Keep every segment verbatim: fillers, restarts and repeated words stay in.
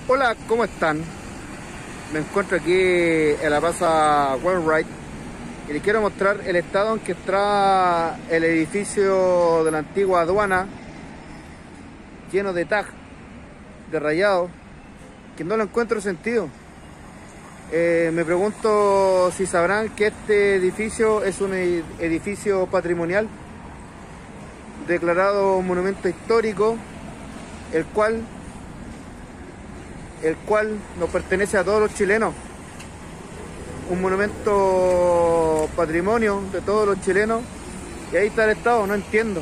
Hola, ¿cómo están? Me encuentro aquí en la plaza Wainwright y les quiero mostrar el estado en que está el edificio de la antigua aduana, lleno de tag, de rayado, que no lo encuentro sentido. Eh, me pregunto si sabrán que este edificio es un edificio patrimonial declarado monumento histórico, el cual el cual nos pertenece a todos los chilenos, un monumento patrimonio de todos los chilenos, y ahí está el estado. No entiendo.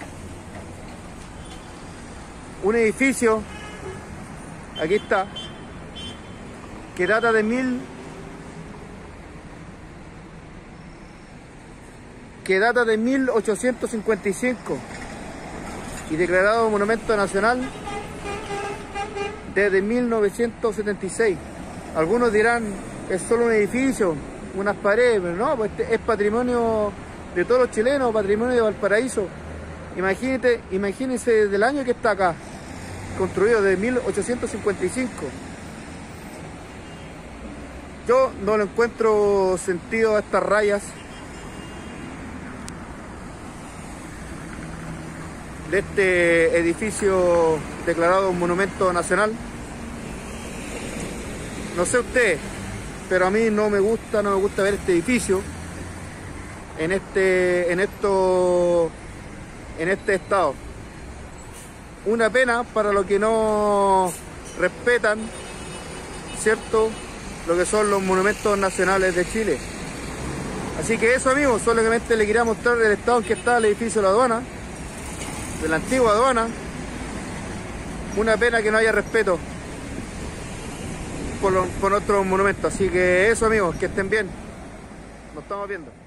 Un edificio, aquí está, que data de mil que data de mil ochocientos cincuenta y cinco y declarado monumento nacional desde mil novecientos setenta y seis. Algunos dirán, es solo un edificio, unas paredes, pero no, pues este es patrimonio de todos los chilenos, patrimonio de Valparaíso. Imagínate, imagínense del año que está acá, construido desde mil ochocientos cincuenta y cinco. Yo no le encuentro sentido a estas rayas de este edificio declarado monumento nacional. No sé usted, pero a mí no me gusta, no me gusta ver este edificio en este, en esto, en este estado. Una pena para los que no respetan, ¿cierto?, lo que son los monumentos nacionales de Chile. Así que eso, amigos, solamente le quería mostrar el estado en que está el edificio de la aduana, de la antigua aduana. Una pena que no haya respeto por, los, por nuestros monumentos. Así que eso, amigos, que estén bien. Nos estamos viendo.